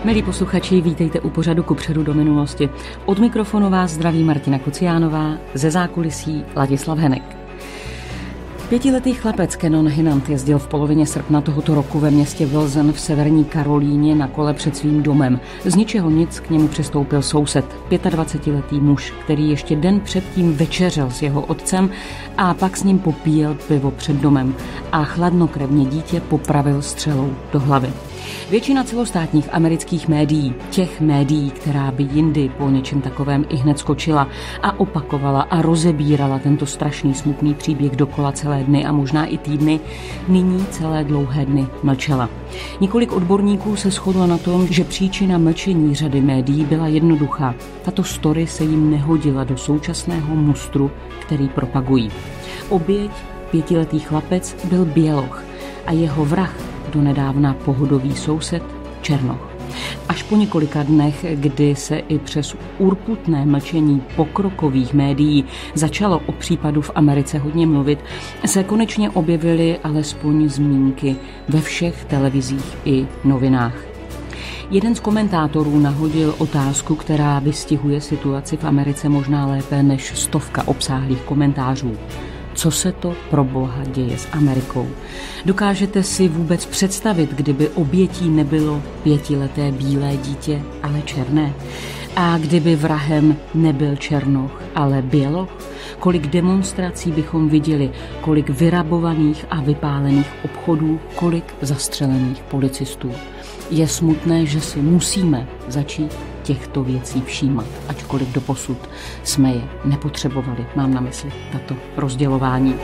Milí posluchači, vítejte u pořadu Kupředu do minulosti. Od mikrofonu vás zdraví Martina Kociánová, ze zákulisí Ladislav Henek. 5letý chlapec Cannon Hinand jezdil v polovině srpna tohoto roku ve městě Wilson v severní Karolíně na kole před svým domem. Z ničeho nic k němu přistoupil soused, 25letý muž, který ještě den předtím večeřel s jeho otcem a pak s ním popíjel pivo před domem a chladnokrevně dítě popravil střelou do hlavy. Většina celostátních amerických médií, těch médií, která by jindy po něčem takovém i hned skočila a opakovala a rozebírala tento strašný smutný příběh dokola celé dny a možná i týdny, nyní celé dlouhé dny mlčela. Několik odborníků se shodlo na tom, že příčina mlčení řady médií byla jednoduchá. Tato story se jim nehodila do současného mustru, který propagují. Oběť, 5letý chlapec, byl běloch a jeho vrah donedávna pohodový soused černoch. Až po několika dnech, kdy se i přes urputné mlčení pokrokových médií začalo o případu v Americe hodně mluvit, se konečně objevily alespoň zmínky ve všech televizích i novinách. Jeden z komentátorů nahodil otázku, která vystihuje situaci v Americe možná lépe než 100 obsáhlých komentářů. Co se to pro boha děje s Amerikou? Dokážete si vůbec představit, kdyby obětí nebylo 5leté bílé dítě, ale černé? A kdyby vrahem nebyl černoch, ale běloch? Kolik demonstrací bychom viděli, kolik vyrabovaných a vypálených obchodů, kolik zastřelených policistů? Je smutné, že si musíme začít těchto věcí všímat, ačkoliv doposud jsme je nepotřebovali. Mám na mysli tato rozdělování.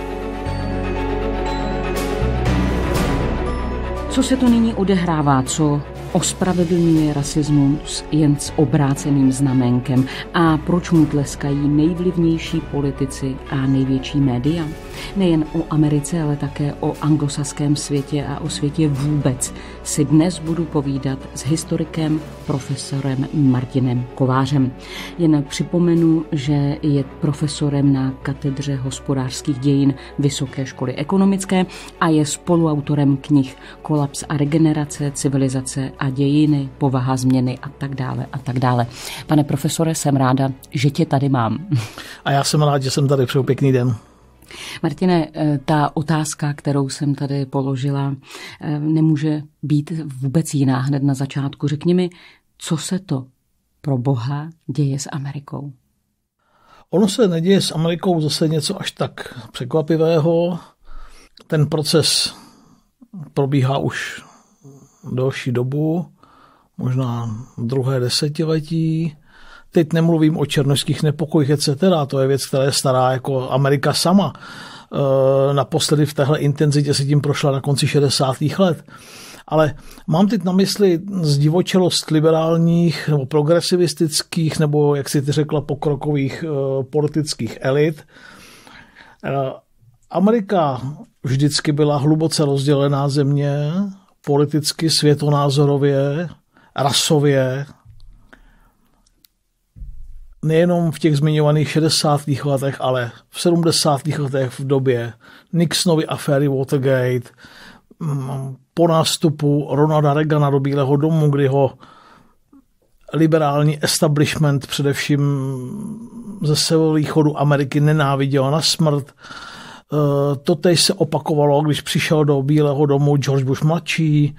Co se to nyní odehrává, co ospravedlňuje rasismus jen s obráceným znamenkem a proč mu tleskají nejvlivnější politici a největší média? Nejen o Americe, ale také o anglosaském světě a o světě vůbec si dnes budu povídat s historikem profesorem Martinem Kovářem. Jen připomenu, že je profesorem na katedře hospodářských dějin Vysoké školy ekonomické a je spoluautorem knih Kolaps a regenerace, civilizace a dějiny, povaha změny a tak dále a tak dále. Pane profesore, jsem ráda, že tě tady mám. A já jsem rád, že jsem tady. Přeju pěkný den. Martine, ta otázka, kterou jsem tady položila, nemůže být vůbec jiná hned na začátku. Řekni mi, co se to pro boha děje s Amerikou? Ono se neděje s Amerikou zase něco až tak překvapivého. Ten proces probíhá už delší dobu, možná druhé desetiletí. Teď nemluvím o černošských nepokojích, etc. To je věc, která je stará jako Amerika sama. Naposledy v téhle intenzitě se tím prošla na konci 60. let. Ale mám teď na mysli zdivočelost liberálních nebo progresivistických nebo, jak si ty řekla, pokrokových politických elit. Amerika vždycky byla hluboce rozdělená země, politicky, světonázorově, rasově. Nejenom v těch zmiňovaných 60. letech, ale v 70. letech v době Nixonovy aféry Watergate, po nástupu Ronalda Reagana do Bílého domu, kdy ho liberální establishment především ze severovýchodu Ameriky nenáviděl na smrt. Totéž se opakovalo, když přišel do Bílého domu George Bush mladší.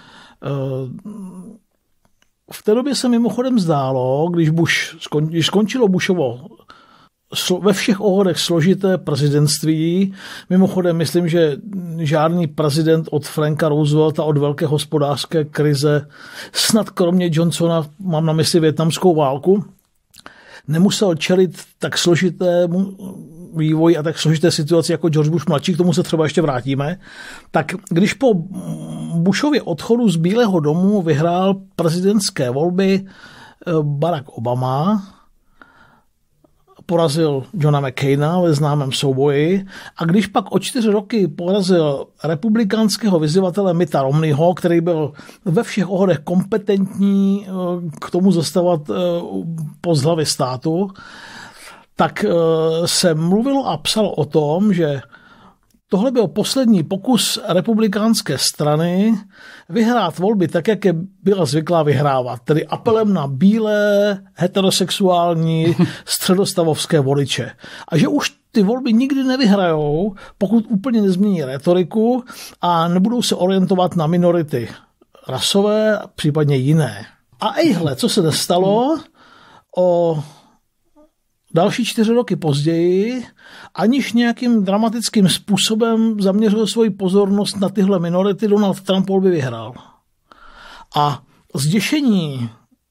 V té době se mimochodem zdálo, když skončilo Bushovo ve všech ohledech složité prezidentství, mimochodem myslím, že žádný prezident od Franka Roosevelta od velké hospodářské krize, snad kromě Johnsona, mám na mysli vietnamskou válku, nemusel čelit tak složitému vývoji a tak složité situaci jako George Bush mladší, k tomu se třeba ještě vrátíme, tak když po Bushově odchodu z Bílého domu vyhrál prezidentské volby Barack Obama, porazil Johna McCaina ve známém souboji a když pak o 4 roky porazil republikánského vyzývatele Mitta Romneyho, který byl ve všech ohledech kompetentní k tomu zastavovat post hlavy státu, tak se mluvilo a psalo o tom, že tohle byl poslední pokus republikánské strany vyhrát volby tak, jak je byla zvyklá vyhrávat, tedy apelem na bílé, heterosexuální, středostavovské voliče. A že už ty volby nikdy nevyhrajou, pokud úplně nezmění retoriku a nebudou se orientovat na minority rasové, případně jiné. A ejhle, co se nestalo, o další 4 roky později, aniž nějakým dramatickým způsobem zaměřil svoji pozornost na tyhle minority, Donald Trump volby vyhrál. A zděšení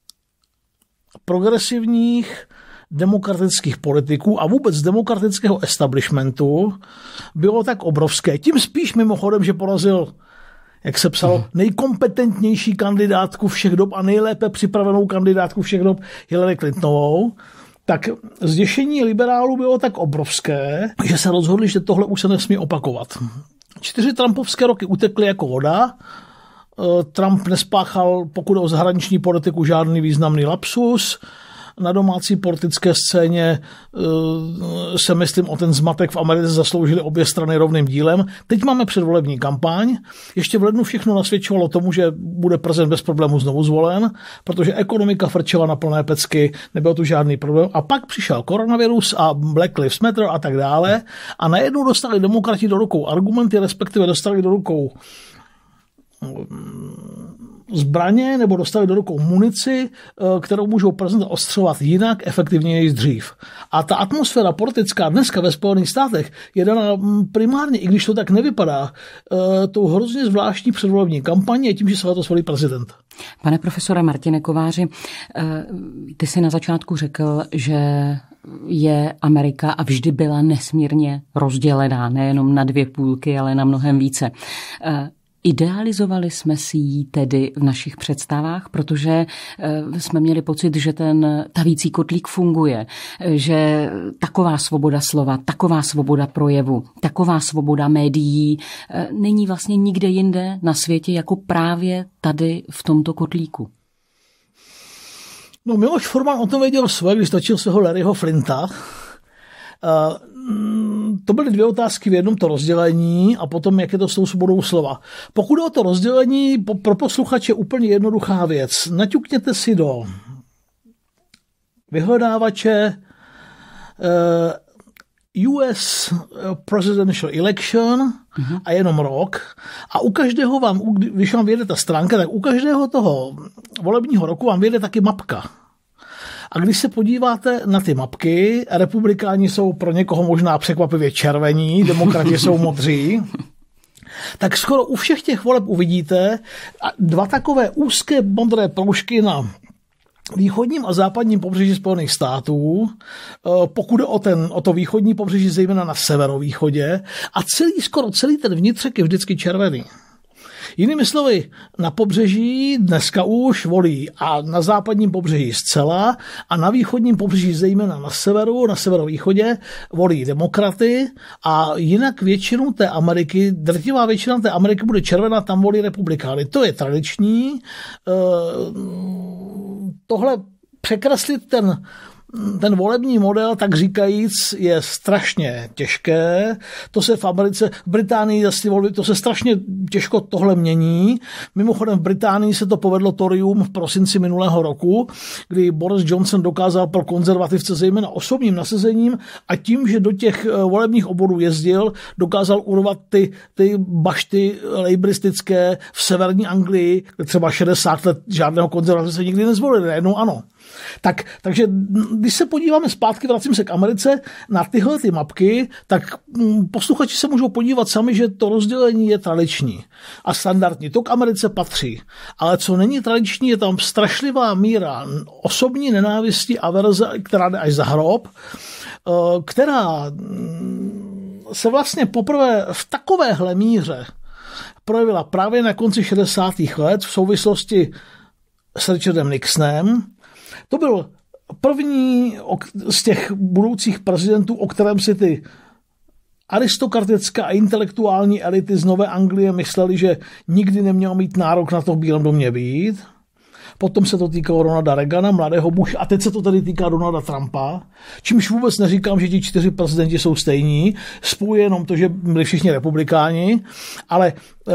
progresivních demokratických politiků a vůbec demokratického establishmentu bylo tak obrovské. Tím spíš mimochodem, že porazil, jak se psalo, nejkompetentnější kandidátku všech dob a nejlépe připravenou kandidátku všech dob Hillary Clintonovou, tak zděšení liberálů bylo tak obrovské, že se rozhodli, že tohle už se nesmí opakovat. 4 trumpovské roky utekly jako voda. Trump nespáchal, pokud o zahraniční politiku, žádný významný lapsus. Na domácí politické scéně se, myslím, o ten zmatek v Americe zasloužili obě strany rovným dílem. Teď máme předvolební kampaň. Ještě v lednu všechno nasvědčovalo tomu, že bude prezident bez problémů znovu zvolen, protože ekonomika frčela na plné pecky, nebyl tu žádný problém. A pak přišel koronavirus a Black Lives Matter a tak dále. A najednou dostali demokrati do rukou argumenty, respektive dostali do rukou zbraně nebo dostali do rukou munici, kterou můžou prezident ostřelovat jinak, efektivněji než dřív. A ta atmosféra politická dneska ve Spojených státech je daná primárně, i když to tak nevypadá, tou hrozně zvláštní předvolební kampaní a tím, že se letos volí prezident. Pane profesore Martine Kováři, ty jsi na začátku řekl, že je Amerika a vždy byla nesmírně rozdělená, nejenom na 2 půlky, ale na mnohem více. Idealizovali jsme si ji tedy v našich představách, protože jsme měli pocit, že ten tavící kotlík funguje, že taková svoboda slova, taková svoboda projevu, taková svoboda médií není vlastně nikde jinde na světě jako právě tady v tomto kotlíku. No, Miloš Forman o tom věděl svoje, když točil svého Larryho Flinta. To byly 2 otázky v jednom, to rozdělení a potom, jak je to s tou svobodou slova. Pokud je o to rozdělení, pro posluchače úplně jednoduchá věc. Naťukněte si do vyhledávače US Presidential Election a jenom rok a u každého vám, když vám vyjede ta stránka, tak u každého toho volebního roku vám vyjede taky mapka. A když se podíváte na ty mapky, republikáni jsou pro někoho možná překvapivě červení, demokrati jsou modří, tak skoro u všech těch voleb uvidíte 2 takové úzké modré proužky na východním a západním pobřeží Spojených států, pokud o to východní pobřeží, zejména na severovýchodě, a skoro celý ten vnitřek je vždycky červený. Jinými slovy, na pobřeží dneska už volí a na západním pobřeží zcela a na východním pobřeží, zejména na severu, na severovýchodě, volí demokraty a jinak většinu té Ameriky, drtivá většina té Ameriky bude červená, tam volí republikány. To je tradiční. Tohle překreslit ten volební model, tak říkajíc, je strašně těžké. To se v Americe, v Británii, to se strašně těžko tohle mění. Mimochodem v Británii se to povedlo Toryům v prosinci minulého roku, kdy Boris Johnson dokázal pro konzervativce zejména osobním nasazením a tím, že do těch volebních obvodů jezdil, dokázal urvat ty bašty laboristické v severní Anglii, kde třeba 60 let žádného konzervativce se nikdy nezvolili, najednou ano. Takže když se podíváme zpátky, vracím se k Americe, na tyhle ty mapky, tak posluchači se můžou podívat sami, že to rozdělení je tradiční a standardní. To k Americe patří. Ale co není tradiční, je tam strašlivá míra osobní nenávisti a averze, která jde až za hrob, která se vlastně poprvé v takovéhle míře projevila právě na konci 60. let v souvislosti s Richardem Nixonem. To byl první z těch budoucích prezidentů, o kterém si ty aristokratické a intelektuální elity z Nové Anglie mysleli, že nikdy neměl mít nárok na to v Bílém domě být. potom se to týkalo Ronalda Reagana, mladého Bushe, a teď se to tady týká Donalda Trumpa, čímž vůbec neříkám, že ti 4 prezidenti jsou stejní, spojuje jenom to, že byli všichni republikáni, ale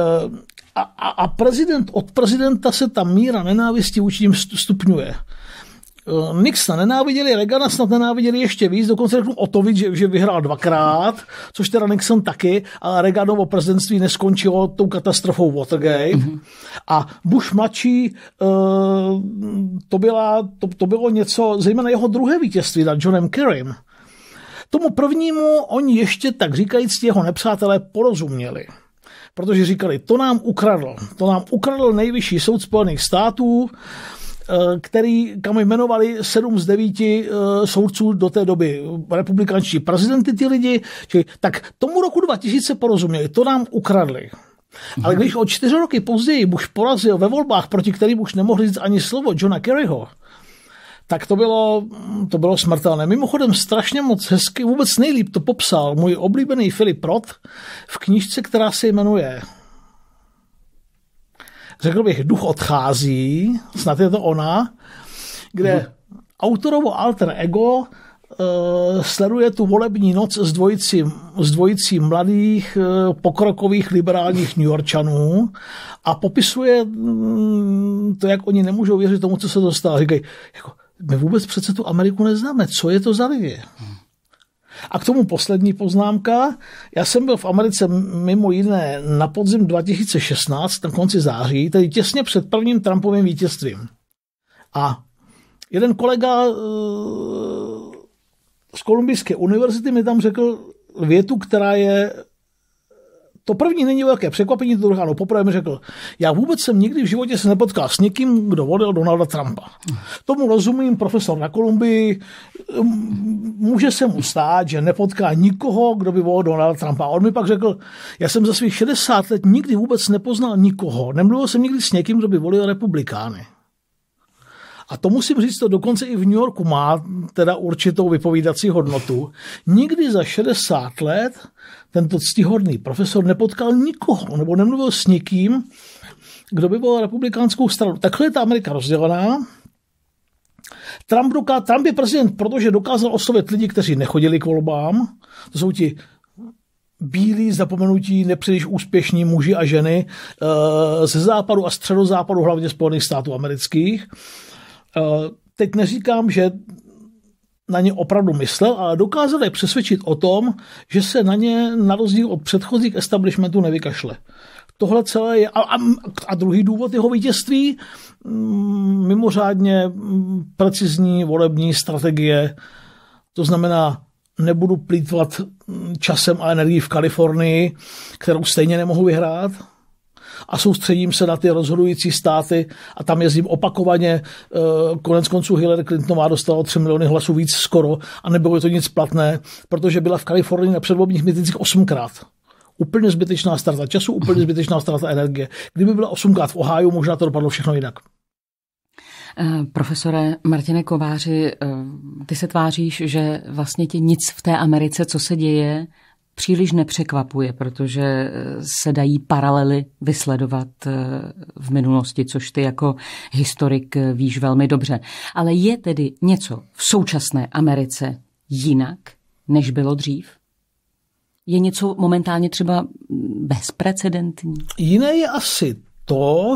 od prezidenta se ta míra nenávisti vůči nim stupňuje. Nixona nenáviděli, Reagana snad nenáviděli ještě víc, dokonce řeknu o to víc, že vyhrál 2krát, což teda Nixon taky, ale Reaganovo prezidentství neskončilo tou katastrofou Watergate. A Bush mladší, to bylo něco, zejména jeho druhé vítězství nad Johnem Kerrym. Tomu prvnímu oni ještě, tak říkajíc, jeho nepřátelé porozuměli. Protože říkali, to nám ukradl nejvyšší soud Spojených států, kam jmenovali 7 z 9 soudců do té doby republikančtí prezidenty, ty lidi, tak tomu roku 2000 porozuměli, to nám ukradli. Ale když o 4 roky později Bush porazil ve volbách, proti kterým už nemohli říct ani slovo Johna Kerryho, tak to bylo smrtelné. Mimochodem strašně moc hezky, vůbec nejlíp to popsal můj oblíbený Philip Roth v knížce, která se jmenuje, řekl bych, Duch odchází, snad je to ona, kde autorovo alter ego sleduje tu volební noc s dvojicí mladých pokrokových liberálních Newyorčanů a popisuje to, jak oni nemůžou věřit tomu, co se dostalo. Říkají, jako, my vůbec přece tu Ameriku neznáme, co je to za lidi? A k tomu poslední poznámka. Já jsem byl v Americe mimo jiné na podzim 2016, na konci září, tedy těsně před prvním Trumpovým vítězstvím. A jeden kolega z Kolumbijské univerzity mi tam řekl větu, která je... To první není velké překvapení, to druhá, poprvé mi řekl, já vůbec jsem nikdy v životě se nepotkal s někým, kdo volil Donalda Trumpa. Tomu rozumím, profesor na Kolumbii, může se mu stát, že nepotká nikoho, kdo by volil Donalda Trumpa. A on mi pak řekl, já jsem za svých 60 let nikdy vůbec nepoznal nikoho, nemluvil jsem nikdy s někým, kdo by volil republikány. A to musím říct, to dokonce i v New Yorku má teda určitou vypovídací hodnotu. Nikdy za 60 let tento ctihodný profesor nepotkal nikoho, nebo nemluvil s nikým, kdo by byl republikánskou stranu. Takhle je ta Amerika rozdělená. Trump je prezident, protože dokázal oslovit lidi, kteří nechodili k volbám. To jsou ti bílí, zapomenutí, nepříliš úspěšní muži a ženy ze západu a středozápadu, hlavně Spojených států amerických. Teď neříkám, že na ně opravdu myslel, ale dokázal je přesvědčit o tom, že se na ně na rozdíl od předchozích establishmentů nevykašle. Tohle celé je... A druhý důvod jeho vítězství, mimořádně precizní volební strategie, to znamená, nebudu plýtvat časem a energií v Kalifornii, kterou stejně nemohu vyhrát, a soustředím se na ty rozhodující státy a tam jezdím opakovaně. Konec konců Hillary Clintonová dostala 3 miliony hlasů víc skoro a nebylo to nic platné, protože byla v Kalifornii na předvolebních mítincích 8krát. Úplně zbytečná ztráta času, úplně zbytečná ztráta energie. Kdyby byla 8krát v Ohiu, možná to dopadlo všechno jinak. Profesore Martine Kováři, ty se tváříš, že vlastně tě nic v té Americe, co se děje, příliš nepřekvapuje, protože se dají paralely vysledovat v minulosti, což ty jako historik víš velmi dobře. Ale je tedy něco v současné Americe jinak, než bylo dřív? Je něco momentálně třeba bezprecedentní? Jiné je asi to...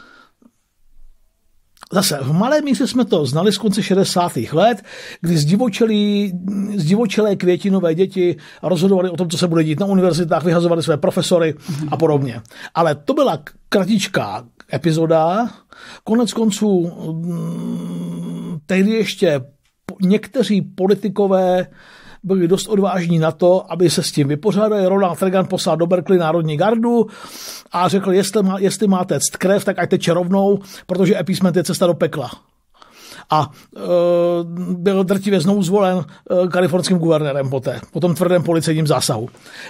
Zase v malé míře jsme to znali z konce 60. let, kdy zdivočelé květinové děti rozhodovali o tom, co se bude dít na univerzitách, vyhazovali své profesory a podobně. Ale to byla kratičká epizoda. Konec konců tehdy ještě někteří politikové byli dost odvážní na to, aby se s tím vypořádali. Ronald Reagan poslal do Berkeley národní gardu a řekl, jestli má téct krev, tak ať teče rovnou, protože appeasement je cesta do pekla. A byl drtivě znovu zvolen kalifornským guvernérem po tom tvrdém policejním zásahu.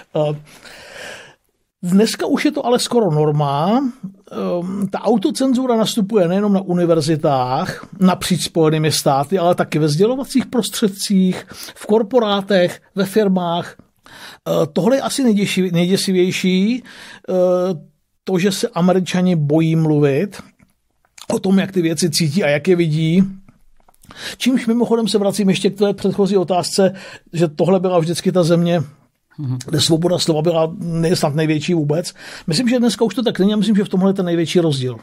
Dneska už je to ale skoro norma. Ta autocenzura nastupuje nejenom na univerzitách, napříč Spojenými státy, ale taky ve sdělovacích prostředcích, v korporátech, ve firmách. Tohle je asi nejděsivější, to, že se Američani bojí mluvit o tom, jak ty věci cítí a jak je vidí. Čímž mimochodem se vracím ještě k té předchozí otázce, že tohle byla vždycky ta země, kde svoboda slova byla snad největší vůbec. Myslím, že dneska už to tak není a myslím, že v tomhle je ten největší rozdíl.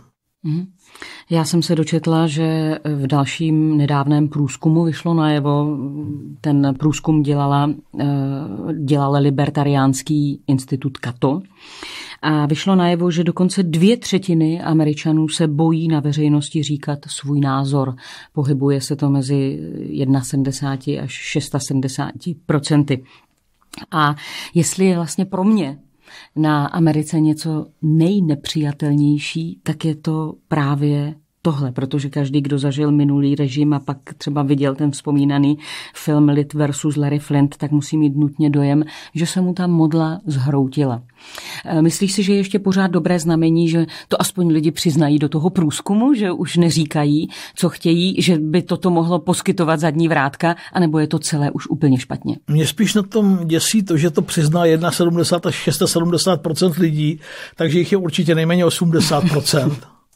Já jsem se dočetla, že v dalším nedávném průzkumu vyšlo najevo, ten průzkum dělal libertariánský institut Cato, a vyšlo najevo, že dokonce 2/3 Američanů se bojí na veřejnosti říkat svůj názor. Pohybuje se to mezi 71 až 670%. A jestli je vlastně pro mě na Americe něco nejnepřijatelnější, tak je to právě tohle, protože každý, kdo zažil minulý režim a pak třeba viděl ten vzpomínaný film Lid versus Larry Flynt, tak musí mít nutně dojem, že se mu ta modla zhroutila. Myslíš si, že je ještě pořád dobré znamení, že to aspoň lidi přiznají do toho průzkumu, že už neříkají, co chtějí, že by toto mohlo poskytovat zadní vrátka, anebo je to celé už úplně špatně? Mě spíš na tom děsí to, že to přizná 71 až 670% lidí, takže jich je určitě nejméně 80%.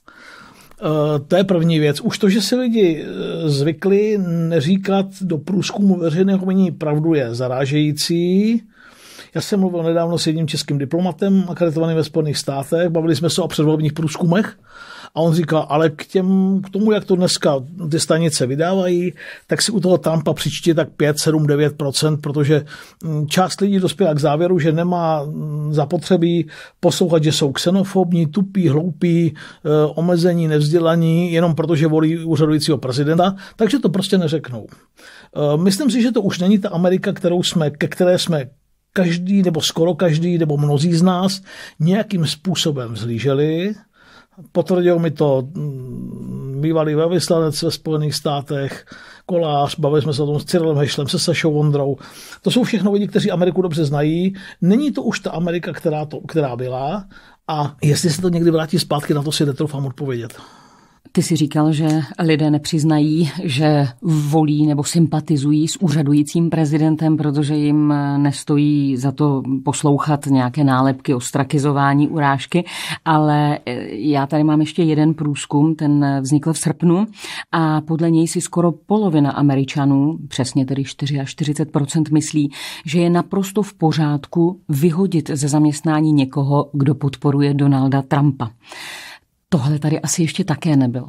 To je první věc. Už to, že si lidi zvykli neříkat do průzkumu veřejného mínění pravdu, je zarážející. Já jsem mluvil nedávno s jedním českým diplomatem, akreditovaným ve Spojených státech, bavili jsme se o předvolebních průzkumech a on říká, ale k tomu, jak to dneska ty stanice vydávají, tak si u toho Trumpa přičtí tak 5, 7, 9%, protože část lidí dospěla k závěru, že nemá zapotřebí poslouchat, že jsou xenofobní, tupí, hloupí, omezení, nevzdělaní, jenom protože volí úřadujícího prezidenta, takže to prostě neřeknou. Myslím si, že to už není ta Amerika, ke které jsme každý nebo skoro každý nebo mnozí z nás nějakým způsobem vzhlíželi. Potvrdil mi to bývalý velvyslanec ve Spojených státech, Kolář, bavili jsme se o tom s Cyrilem Hešlem, se Sašou Vondrou. To jsou všechno lidi, kteří Ameriku dobře znají. Není to už ta Amerika, která byla, a jestli se to někdy vrátí zpátky, na to si netroufám odpovědět. Ty si říkal, že lidé nepřiznají, že volí nebo sympatizují s úřadujícím prezidentem, protože jim nestojí za to poslouchat nějaké nálepky, ostrakizování, urážky, ale já tady mám ještě jeden průzkum, ten vznikl v srpnu a podle něj si skoro polovina Američanů, přesně tedy 44%, myslí, že je naprosto v pořádku vyhodit ze zaměstnání někoho, kdo podporuje Donalda Trumpa. Tohle tady asi ještě také nebylo.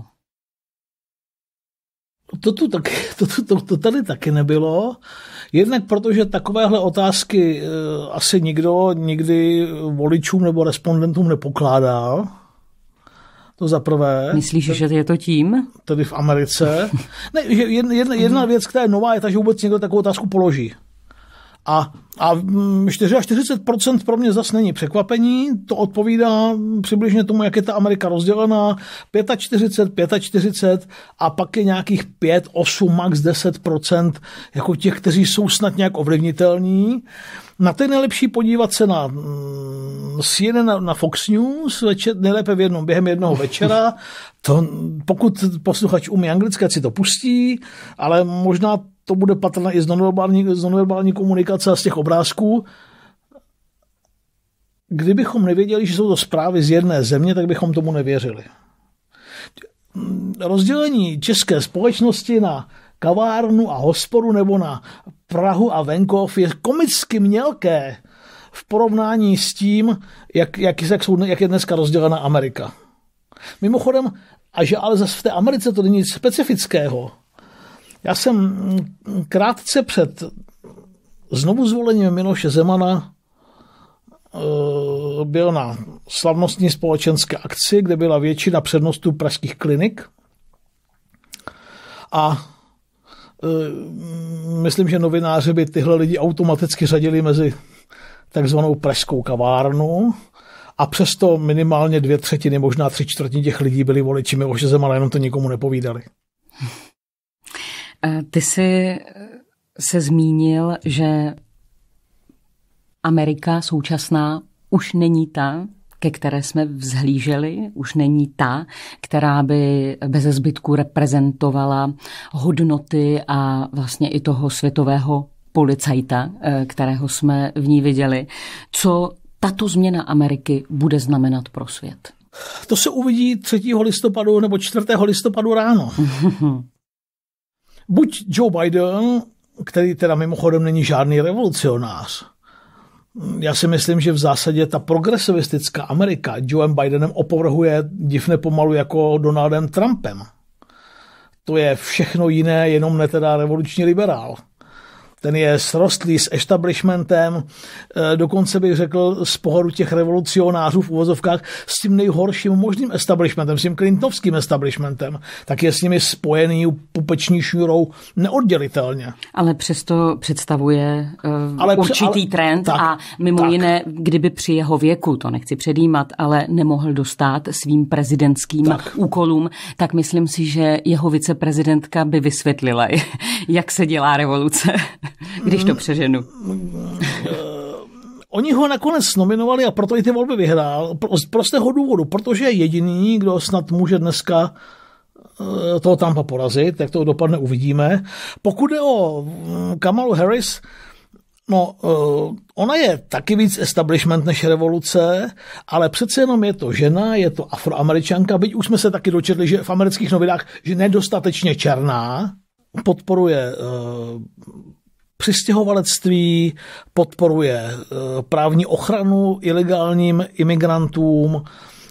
To tady taky nebylo. Jednak protože takovéhle otázky asi nikdo nikdy voličům nebo respondentům nepokládá. To za prvé. Myslíš, že je to tím? Tady v Americe. Ne, jedna věc, která je nová, je ta, že vůbec někdo takovou otázku položí. A 44% pro mě zase není překvapení, to odpovídá přibližně tomu, jak je ta Amerika rozdělená, 45 a pak je nějakých 5, 8, max 10% jako těch, kteří jsou snad nějak ovlivnitelní. Na to je nejlepší podívat se na CNN, na Fox News, nejlépe během jednoho večera. To, pokud posluchač umí anglicky, si to pustí, ale možná to bude patrné i z nonverbální komunikace a z těch obrázků. Kdybychom nevěděli, že jsou to zprávy z jedné země, tak bychom tomu nevěřili. Rozdělení české společnosti na kavárnu a hospodu nebo na Prahu a venkov je komicky mělké v porovnání s tím, jak je dneska rozdělena Amerika. Mimochodem, ale zase v té Americe to není nic specifického. Já jsem krátce před znovu zvolením Miloše Zemana byl na slavnostní společenské akci, kde byla většina přednostů pražských klinik. A myslím, že novináři by tyhle lidi automaticky řadili mezi takzvanou pražskou kavárnu. A přesto minimálně 2/3, možná 3/4 těch lidí byli voliči Miloše Zemana, jenom to nikomu nepovídali. Ty jsi se zmínil, že Amerika současná už není ta, ke které jsme vzhlíželi, už není ta, která by beze zbytku reprezentovala hodnoty a vlastně i toho světového policajta, kterého jsme v ní viděli. Co tato změna Ameriky bude znamenat pro svět? To se uvidí 3. listopadu nebo 4. listopadu ráno. Buď Joe Biden, který teda mimochodem není žádný revolucionář. Já si myslím, že v zásadě ta progresivistická Amerika Joem Bidenem opovrhuje divně pomalu jako Donaldem Trumpem. To je všechno jiné, jenom ne teda revoluční liberál. Ten je srostlý s establishmentem, dokonce bych řekl z pohledu těch revolucionářů v uvozovkách s tím nejhorším možným establishmentem, s tím clintonovským establishmentem, tak je s nimi spojený pupeční šňůrou neoddělitelně. Ale přesto představuje určitý trend tak, a mimo jiné, kdyby při jeho věku, to nechci předjímat, ale nemohl dostát svým prezidentským úkolům, tak myslím si, že jeho viceprezidentka by vysvětlila, jak se dělá revoluce. Když to přeženu. Oni ho nakonec nominovali a proto i ty volby vyhrál. Z prostého důvodu, protože je jediný, kdo snad může dneska toho Trumpa porazit, jak to dopadne, uvidíme. Pokud je o Kamalu Harris, no, ona je taky víc establishment než revoluce, ale přece jenom je to žena, je to Afroameričanka, byť už jsme se taky dočetli, že v amerických novinách, že nedostatečně černá, podporuje přistěhovalectví, podporuje právní ochranu ilegálním imigrantům,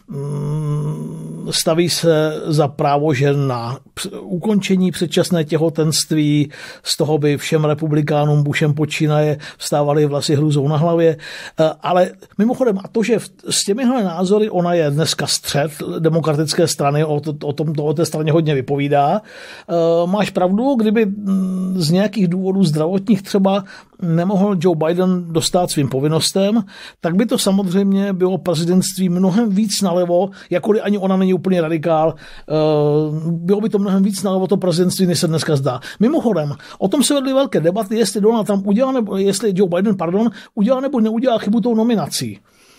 staví se za právo žen na ukončení předčasné těhotenství, z toho by všem republikánům Bushem počínaje vstávaly vlasy hrůzou na hlavě. Ale mimochodem, a to, že s těmihle názory ona je dneska střed demokratické strany, o té straně hodně vypovídá. Máš pravdu, kdyby z nějakých důvodů zdravotních třeba nemohl Joe Biden dostát svým povinnostem, tak by to samozřejmě bylo prezidentství mnohem víc nalevo, jakkoliv ani ona není úplně radikál, bylo by to mnohem víc nalevo to prezidentství, než se dneska zdá. Mimochodem, o tom se vedly velké debaty, jestli Donald Trump udělal, nebo jestli Joe Biden, udělal nebo neudělal chybu tou nominací.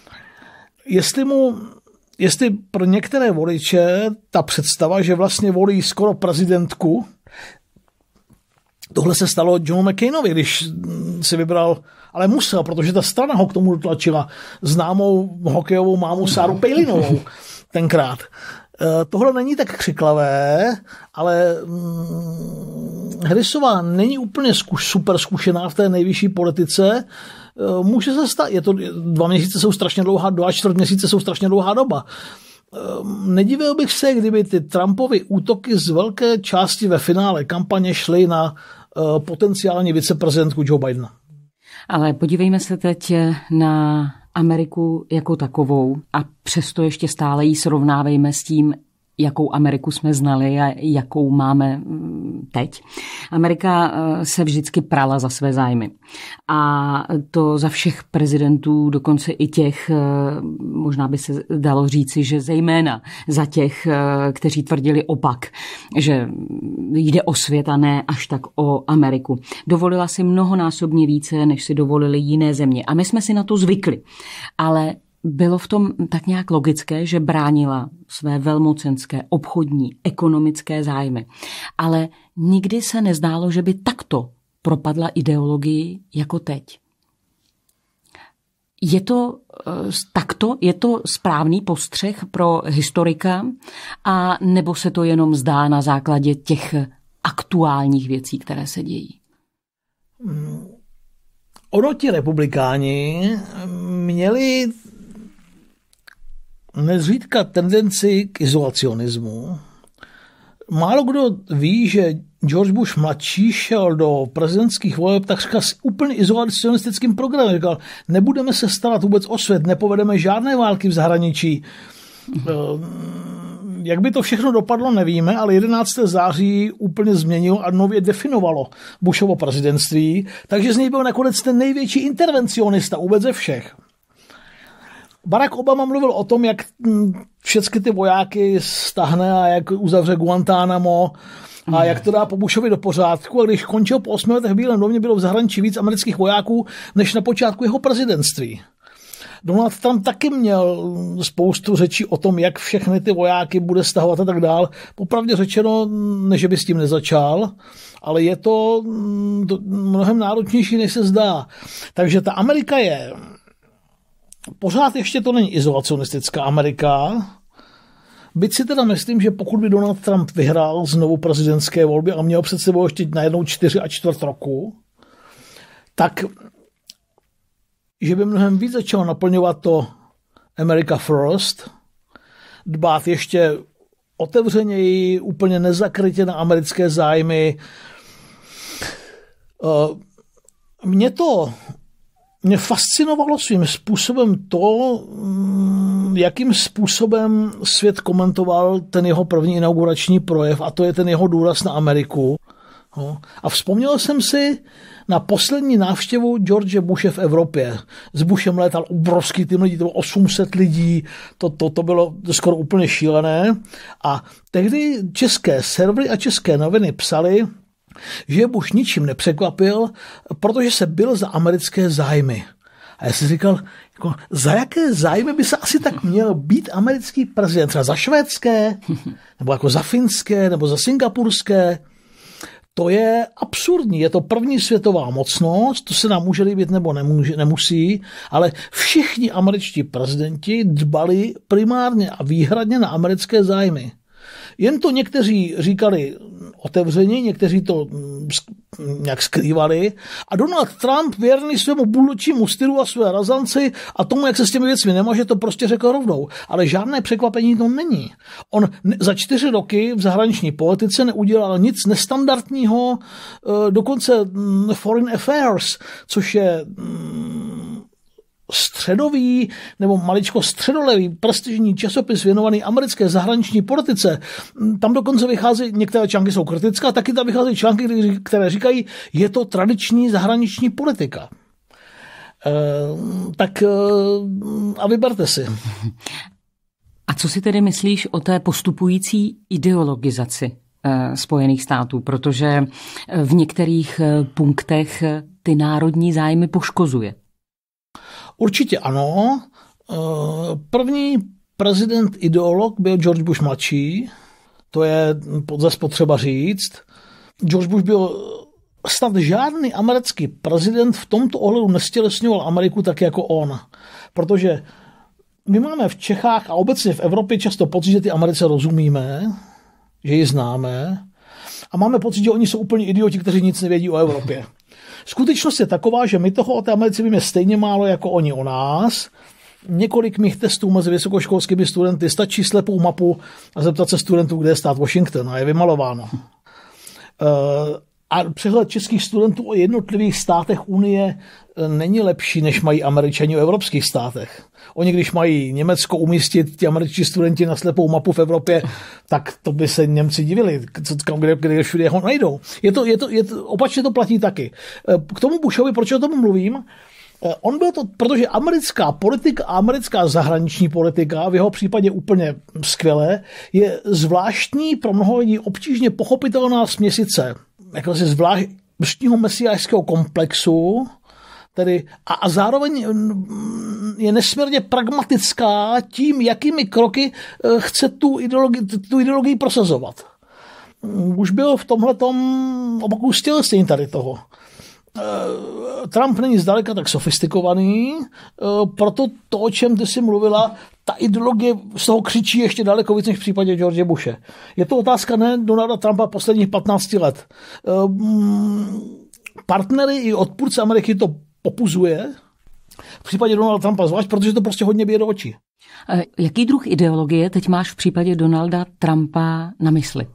Jestli pro některé voliče ta představa, že vlastně volí skoro prezidentku, tohle se stalo Johnu McCainovi, když si vybral, ale musel, protože ta strana ho k tomu dotlačila, známou hokejovou mámu Sáru Pejlinovou tenkrát. Tohle není tak křiklavé, ale Harrisová není úplně super zkušená v té nejvyšší politice. Může se stát, 2 měsíce jsou strašně dlouhá doba, 4 měsíce jsou strašně dlouhá doba. Nedivil bych se, kdyby ty Trumpovy útoky z velké části ve finále kampaně šly na potenciální viceprezidentku Joe Bidena. Ale podívejme se teď na Ameriku jako takovou a přesto ještě stále ji srovnávejme s tím, jakou Ameriku jsme znali a jakou máme teď. Amerika se vždycky prala za své zájmy. A to za všech prezidentů, dokonce i těch, možná by se dalo říci, že zejména za těch, kteří tvrdili opak, že jde o svět a ne až tak o Ameriku. Dovolila si mnohonásobně více, než si dovolili jiné země. A my jsme si na to zvykli. Ale bylo v tom tak nějak logické, že bránila své velmocenské, obchodní, ekonomické zájmy. Ale nikdy se nezdálo, že by takto propadla ideologii jako teď. Je to takto? Je to správný postřeh pro historika? A nebo se to jenom zdá na základě těch aktuálních věcí, které se dějí? Ono ti republikáni měli nezřídka tendenci k izolacionismu. Málo kdo ví, že George Bush mladší šel do prezidentských voleb takřka s úplně izolacionistickým programem. Říkal, nebudeme se starat vůbec o svět, nepovedeme žádné války v zahraničí. Jak by to všechno dopadlo, nevíme, ale 11. září úplně změnilo a nově definovalo Bushovo prezidentství, takže z něj byl nakonec ten největší intervencionista vůbec ze všech. Barack Obama mluvil o tom, jak všechny ty vojáky stáhne a jak uzavře Guantánamo a jak to dá po Bushovi do pořádku. A když končil po 8 letech v Bílém domě, bylo v zahraničí víc amerických vojáků, než na počátku jeho prezidentství. Donald Trump taky měl spoustu řečí o tom, jak všechny ty vojáky bude stahovat a tak dál. Popravdě řečeno, ne, že by s tím nezačal, ale je to mnohem náročnější, než se zdá. Takže ta Amerika je... Pořád ještě to není izolacionistická Amerika, Byť si teda myslím, že pokud by Donald Trump vyhrál znovu prezidentské volby a měl před sebou ještě najednou 4 a čtvrt roku, tak že by mnohem víc začal naplňovat to America First, dbát ještě otevřeněji, úplně nezakrytě na americké zájmy. Mě fascinovalo svým způsobem to, jakým způsobem svět komentoval ten jeho první inaugurační projev, a to je ten jeho důraz na Ameriku. A vzpomněl jsem si na poslední návštěvu George Bushe v Evropě. S Bushem létal obrovský tým lidí, to bylo 800 lidí, to bylo skoro úplně šílené. A tehdy české servery a české noviny psali, že Bush ničím nepřekvapil, protože se bil za americké zájmy. A já si říkal, jako, za jaké zájmy by se asi tak měl být americký prezident? Třeba za švédské, nebo jako za finské, nebo za singapurské? To je absurdní, je to první světová mocnost, to se nám může líbit nebo nemusí, ale všichni američtí prezidenti dbali primárně a výhradně na americké zájmy. Jen to někteří říkali otevřeně, někteří to nějak skrývali a Donald Trump věrný svému buldočímu stylu a své razanci a tomu, jak se s těmi věcmi nemůže, to prostě řekl rovnou. Ale žádné překvapení to není. On za 4 roky v zahraniční politice neudělal nic nestandardního, dokonce Foreign Affairs, což je středový nebo maličko středolevý prestižní časopis věnovaný americké zahraniční politice. Tam dokonce vychází, některé články jsou kritické, a taky tam vycházejí články, které říkají, je to tradiční zahraniční politika. A vyberte si. A co si tedy myslíš o té postupující ideologizaci Spojených států? Protože v některých punktech ty národní zájmy poškozuje. Určitě ano. První prezident ideolog byl George Bush mladší, to je zase potřeba říct. George Bush byl snad žádný americký prezident v tomto ohledu nestělesňoval Ameriku tak jako on. Protože my máme v Čechách a obecně v Evropě často pocit, že ty Americe rozumíme, že ji známe a máme pocit, že oni jsou úplně idioti, kteří nic nevědí o Evropě. Skutečnost je taková, že my toho o té Americe víme stejně málo jako oni o nás. Několik mých testů mezi vysokoškolskými studenty, stačí slepou mapu a zeptat se studentů, kde je stát Washington a je vymalováno. A přehled českých studentů o jednotlivých státech Unie není lepší, než mají Američani o evropských státech. Oni, když mají Německo umístit ti američtí studenti na slepou mapu v Evropě, tak to by se Němci divili, kde všude ho najdou. Opačně to platí taky. K tomu Bushovi, proč o tom mluvím? On byl to, protože americká politika a americká zahraniční politika, v jeho případě úplně skvělé, je zvláštní, pro mnoho lidí obtížně pochopitelná směsice jakože zvláštního mesiášského komplexu, tedy a zároveň je nesmírně pragmatická tím, jakými kroky chce tu ideologii prosazovat. Už byl v tomhletom opakuju stělesnění tady toho. Trump není zdaleka tak sofistikovaný, proto to, o čem ty jsi mluvila, ta ideologie z toho křičí ještě daleko víc než v případě George Bushe. Je to otázka ne Donalda Trumpa posledních 15 let. Partnery i odpůrce Ameriky to popuzuje, v případě Donalda Trumpa zvlášť, protože to prostě hodně bije do očí. Jaký druh ideologie teď máš v případě Donalda Trumpa na mysli?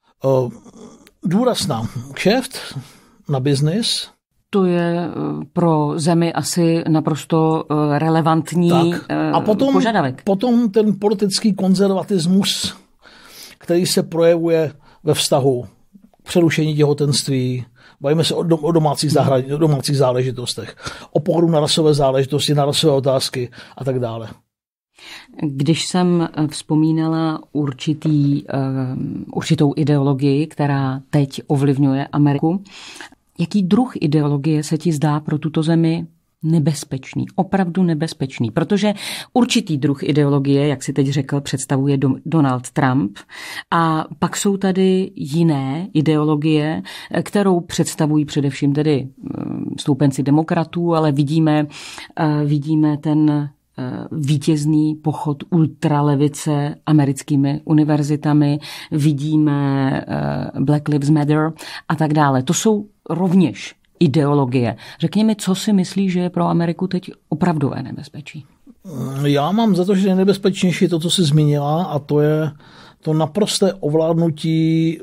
Důraz na kšeft, na biznis. To je pro zemi asi naprosto relevantní požadavek. Potom ten politický konzervatismus, který se projevuje ve vztahu k přerušení těhotenství, bavíme se o domácích záležitostech, o pohledu na rasové záležitosti, na rasové otázky a tak dále. Když jsem vzpomínala určitou ideologii, která teď ovlivňuje Ameriku, jaký druh ideologie se ti zdá pro tuto zemi nebezpečný, opravdu nebezpečný? Protože určitý druh ideologie, jak si teď řekl, představuje Donald Trump a pak jsou tady jiné ideologie, kterou představují především tedy stoupenci demokratů, ale vidíme ten vítězný pochod ultralevice americkými univerzitami, vidíme Black Lives Matter a tak dále. To jsou rovněž ideologie. Řekni mi, co si myslíš, že je pro Ameriku teď opravdové nebezpečí? Já mám za to, že nejnebezpečnější to, co jsi zmínila, a to je to naprosté ovládnutí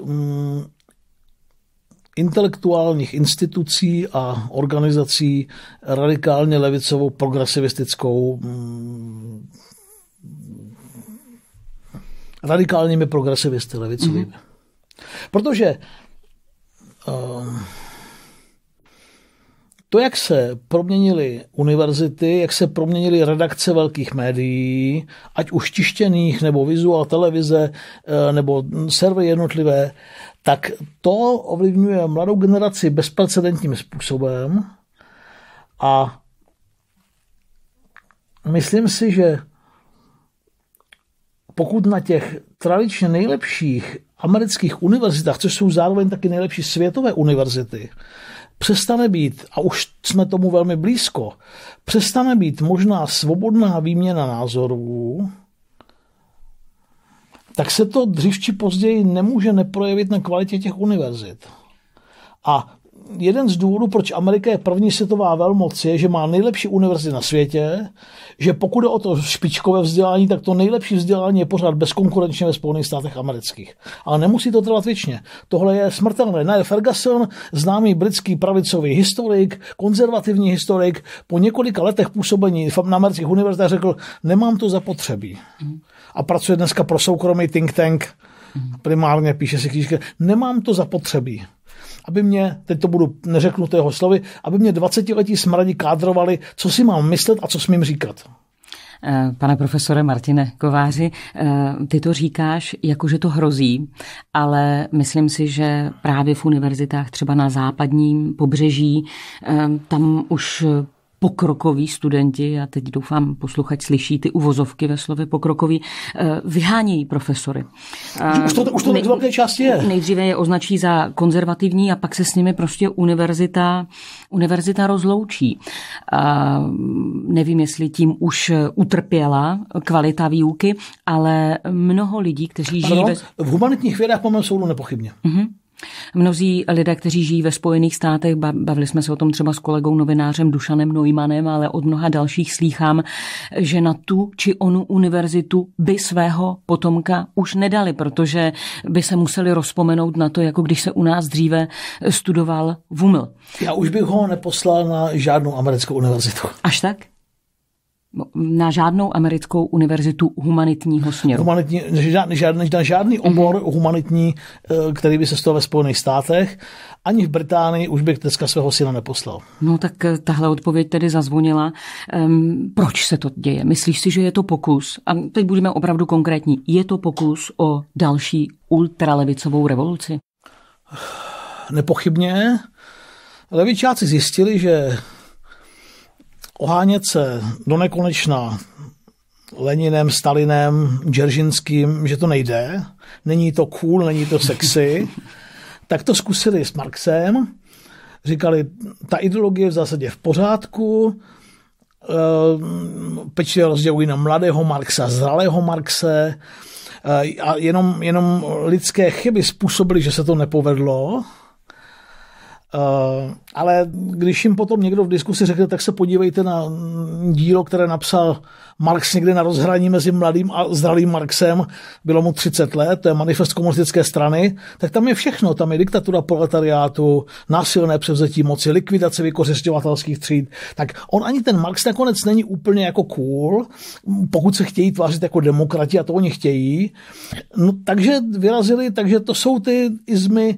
intelektuálních institucí a organizací radikálně levicovou, progresivistickou, radikálními progresivisty levicovými. Protože to, jak se proměnily univerzity, jak se proměnily redakce velkých médií, ať už tištěných, nebo vizuál televize, nebo servery jednotlivé, tak to ovlivňuje mladou generaci bezprecedentním způsobem a myslím si, že pokud na těch tradičně nejlepších amerických univerzitách, což jsou zároveň taky nejlepší světové univerzity, přestane být, a už jsme tomu velmi blízko, přestane být možná svobodná výměna názorů, tak se to dřív či později nemůže neprojevit na kvalitě těch univerzit. A jeden z důvodů, proč Amerika je první světová velmoc, je, že má nejlepší univerzity na světě, že pokud je o to špičkové vzdělání, tak to nejlepší vzdělání je pořád bezkonkurenčně ve Spojených státech amerických. Ale nemusí to trvat věčně. Tohle je smrtelné. Niall Ferguson, známý britský pravicový historik, konzervativní historik, po několika letech působení na amerických univerzitách řekl, nemám to zapotřebí. A pracuje dneska pro soukromý think tank, primárně píše si knížky, nemám to zapotřebí. Aby mě, teď to neřeknu to jeho slovy, aby mě 20letí smradi kádrovali, co si mám myslet a co smím říkat. Pane profesore Martine Kováři, ty to říkáš, jakože to hrozí, ale myslím si, že právě v univerzitách třeba na západním pobřeží, tam už pokrokoví studenti, a teď doufám posluchač slyší ty uvozovky ve slově pokrokoví, vyhánějí profesory. Už to v velké části je. Nejdříve je označí za konzervativní a pak se s nimi prostě univerzita rozloučí. Nevím, jestli tím už utrpěla kvalita výuky, ale mnoho lidí, kteří žijí... V humanitních vědách po mém soudu nepochybně. Mnozí lidé, kteří žijí ve Spojených státech, bavili jsme se o tom třeba s kolegou novinářem Dušanem Neumannem, ale od mnoha dalších slýchám, že na tu či onu univerzitu by svého potomka už nedali, protože by se museli rozpomenout na to, jako když se u nás dříve studoval Vuml. Já už bych ho neposlal na žádnou americkou univerzitu. Až tak? Na žádnou americkou univerzitu humanitního směru. Žádný obor humanitní, který by se studoval ve Spojených státech, ani v Británii už bych dneska svého syna neposlal. No tak tahle odpověď tedy zazvonila. Proč se to děje? Myslíš si, že je to pokus? A teď budeme opravdu konkrétní. Je to pokus o další ultralevicovou revoluci? Nepochybně. Levičáci zjistili, že ohánět se do nekonečna Leninem, Stalinem, Dzeržinským, že to nejde, není to cool, není to sexy, tak to zkusili s Marxem, říkali, ta ideologie je v zásadě v pořádku, pečlivě rozdělují na mladého Marxa, zralého Marxe, a jenom lidské chyby způsobily, že se to nepovedlo. Ale když jim potom někdo v diskusi řekne, tak se podívejte na dílo, které napsal Marx někde na rozhraní mezi mladým a zralým Marxem, bylo mu 30 let, to je manifest komunistické strany, tak tam je všechno, tam je diktatura proletariátu, násilné převzetí moci, likvidace vykořisťovatelských tříd, tak on ani ten Marx nakonec není úplně jako cool, pokud se chtějí tvářit jako demokrati, a to oni chtějí, no, takže vyrazili, takže to jsou ty izmy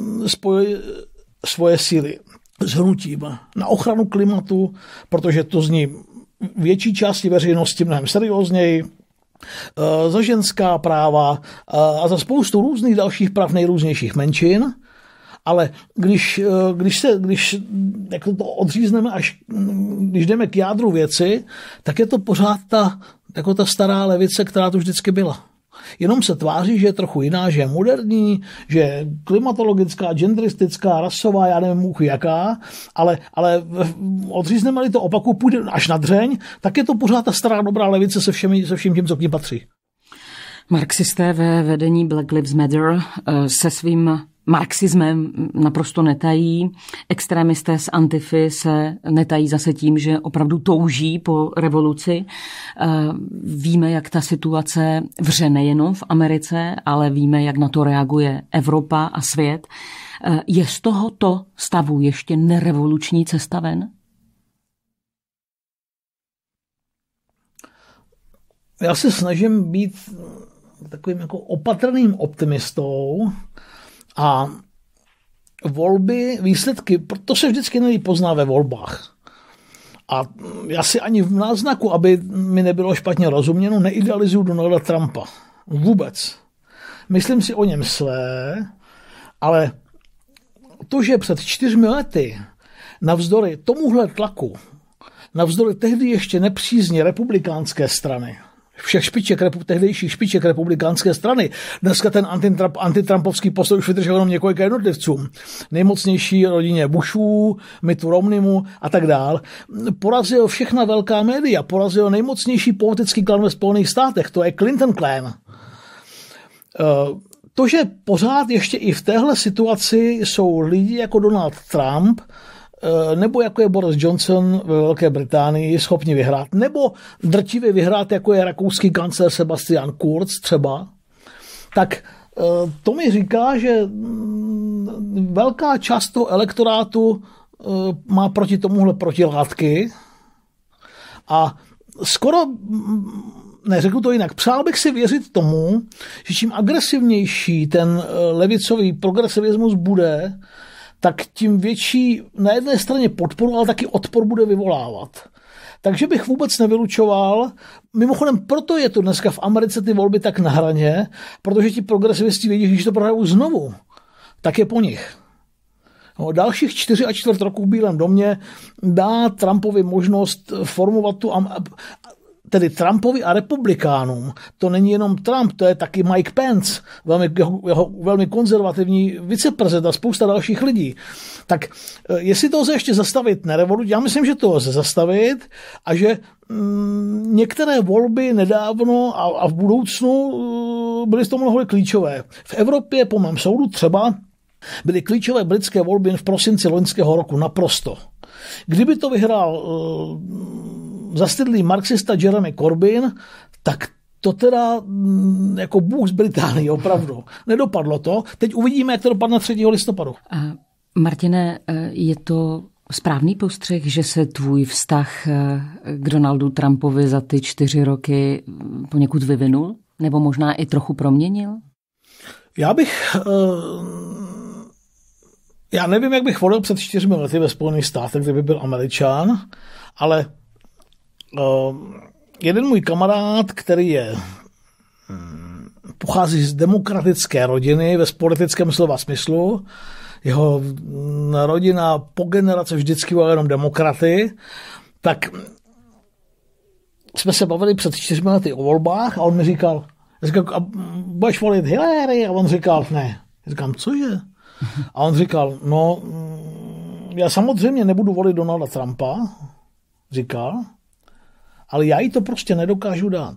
svoje síly s hnutím na ochranu klimatu, protože to zní větší části veřejnosti mnohem seriózněji, za ženská práva a za spoustu různých dalších práv nejrůznějších menšin, ale když jako to odřízneme, když jdeme k jádru věci, tak je to pořád ta stará levice, která tu vždycky byla. Jenom se tváří, že je trochu jiná, že je moderní, že je klimatologická, genderistická, rasová, já nevím, jaká, ale odřízneme-li to opaku, půjde až na dřeň, tak je to pořád ta stará dobrá levice se vším tím, co k ní patří. Marxisté ve vedení Black Lives Matter se svým marxismem naprosto netají. Extrémisté z Antify se netají zase tím, že opravdu touží po revoluci. Víme, jak ta situace vře nejenom v Americe, ale víme, jak na to reaguje Evropa a svět. Je z tohoto stavu ještě nerevoluční cesta ven? Já se snažím být takovým jako opatrným optimistou a volby, výsledky, to se vždycky nejlíp pozná ve volbách. A já si ani v náznaku, aby mi nebylo špatně rozuměno, neidealizuju Donalda Trumpa. Vůbec. Myslím si o něm své, ale to, že před 4 lety navzdory tomuhle tlaku, navzdory tehdy ještě nepřízně republikánské strany, všech tehdejších špiček republikánské strany. Dneska ten antitrampovský postoj už vydržel jenom několika jednotlivcům. Nejmocnější rodině Bushů, Mittu Romneymu a tak dál. Porazil všechna velká média, porazil nejmocnější politický klan ve Spojených státech, to je Clinton Clan. To, že pořád ještě i v téhle situaci jsou lidi jako Donald Trump, nebo jako je Boris Johnson ve Velké Británii schopni vyhrát, nebo drtivě vyhrát, jako je rakouský kancléř Sebastian Kurz třeba, tak to mi říká, že velká část toho elektorátu má proti tomuhle protilátky a skoro, neřeknu to jinak, přál bych si věřit tomu, že čím agresivnější ten levicový progresivismus bude, tak tím větší na jedné straně podporu, ale taky odpor bude vyvolávat. Takže bych vůbec nevylučoval. Mimochodem, proto je to dneska v Americe ty volby tak na hraně, protože ti progresivisti vědí, že když to prohrajou znovu, tak je po nich. No, dalších 4,25 roku v Bílém domě dá Trumpovi možnost formovat tu, tedy Trumpovi a republikánům. To není jenom Trump, to je taky Mike Pence, velmi konzervativní viceprezident a spousta dalších lidí. Tak jestli to lze ještě zastavit nerevoluci, já myslím, že to lze zastavit a že některé volby nedávno a v budoucnu byly z toho mnoho klíčové. V Evropě, po mém soudu třeba, byly klíčové britské volby jen v prosinci loňského roku, naprosto. Kdyby to vyhrál zastydlý marxista Jeremy Corbyn, tak to teda jako bůh z Británie, opravdu. Nedopadlo to. Teď uvidíme, jak to dopadne 3. listopadu. Martine, je to správný postřeh, že se tvůj vztah k Donaldu Trumpovi za ty 4 roky poněkud vyvinul? Nebo možná i trochu proměnil? Já nevím, jak bych volil před 4 lety ve Spojených státech, kdyby byl Američan, ale jeden můj kamarád, který pochází z demokratické rodiny ve politickém slova smyslu, jeho rodina po generace vždycky volila jenom demokraty, tak jsme se bavili před 4 lety o volbách a on mi říkal, budeš volit Hillary? A on říkal, ne. Já říkám, cože? A on říkal, no, já samozřejmě nebudu volit Donalda Trumpa, říkal, ale já jí to prostě nedokážu dát.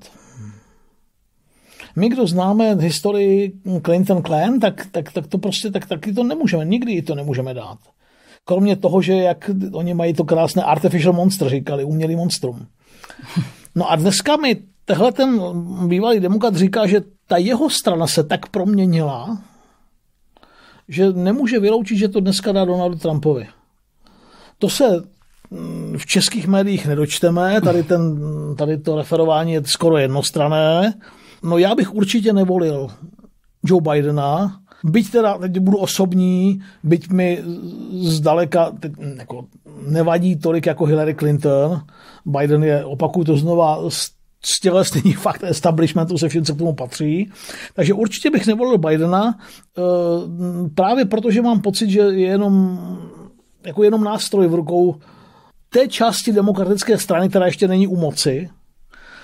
My, kdo známe historii Clinton Clan, tak to prostě taky to nemůžeme, nikdy jí to nemůžeme dát. Kromě toho, že jak oni mají to krásné artificial monster, říkali, umělý monstrum. No a dneska mi tehle ten bývalý demokrat říká, že ta jeho strana se tak proměnila, že nemůže vyloučit, že to dneska dá Donaldu Trumpovi. To se v českých médiích nedočteme, tady to referování je skoro jednostranné. No já bych určitě nevolil Joe Bidena, byť teda, teď budu osobní, byť mi zdaleka jako nevadí tolik jako Hillary Clinton. Biden je, opakuju to znova, stělesnění fakt establishmentu se vším, co k tomu patří. Takže určitě bych nevolil Bidena, právě protože mám pocit, že je jenom nástroj v rukou té části demokratické strany, která ještě není u moci.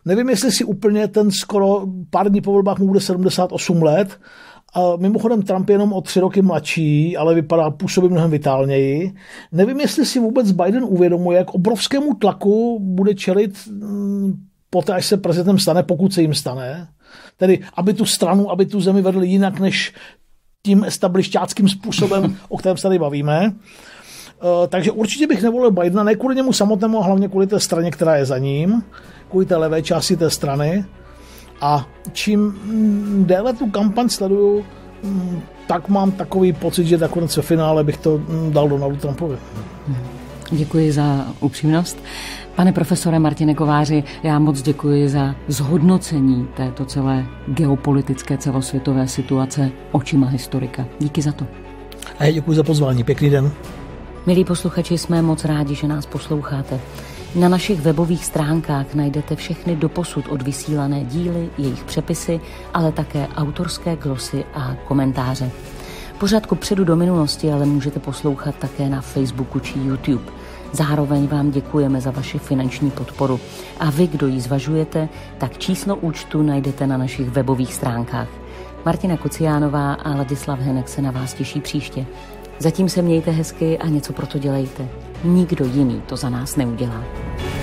Nevím, jestli si úplně ten skoro pár dní po volbách mu bude 78 let. A mimochodem Trump je jenom o 3 roky mladší, ale působí mnohem vitálněji. Nevím, jestli si vůbec Biden uvědomuje, jak obrovskému tlaku bude čelit poté, až se prezidentem stane, pokud se jim stane. Tedy, aby tu stranu, aby tu zemi vedli jinak, než tím establishťáckým způsobem, o kterém se tady bavíme. Takže určitě bych nevolil Bidena, ne kvůli němu samotnému, a hlavně kvůli té straně, která je za ním, kvůli té levé části té strany. A čím déle tu kampaň sleduju, tak mám takový pocit, že nakonec ve finále bych to dal Donaldu Trumpovi. Děkuji za upřímnost. Pane profesore Martine Kováři, já moc děkuji za zhodnocení této celé geopolitické celosvětové situace očima historika. Díky za to. A já děkuji za pozvání. Pěkný den. Milí posluchači, jsme moc rádi, že nás posloucháte. Na našich webových stránkách najdete všechny doposud odvysílané díly, jejich přepisy, ale také autorské glosy a komentáře. Pořad Kupředu do minulosti ale můžete poslouchat také na Facebooku či YouTube. Zároveň vám děkujeme za vaši finanční podporu. A vy, kdo ji zvažujete, tak číslo účtu najdete na našich webových stránkách. Martina Kociánová a Ladislav Henek se na vás těší příště. Zatím se mějte hezky a něco pro to dělejte. Nikdo jiný to za nás neudělá.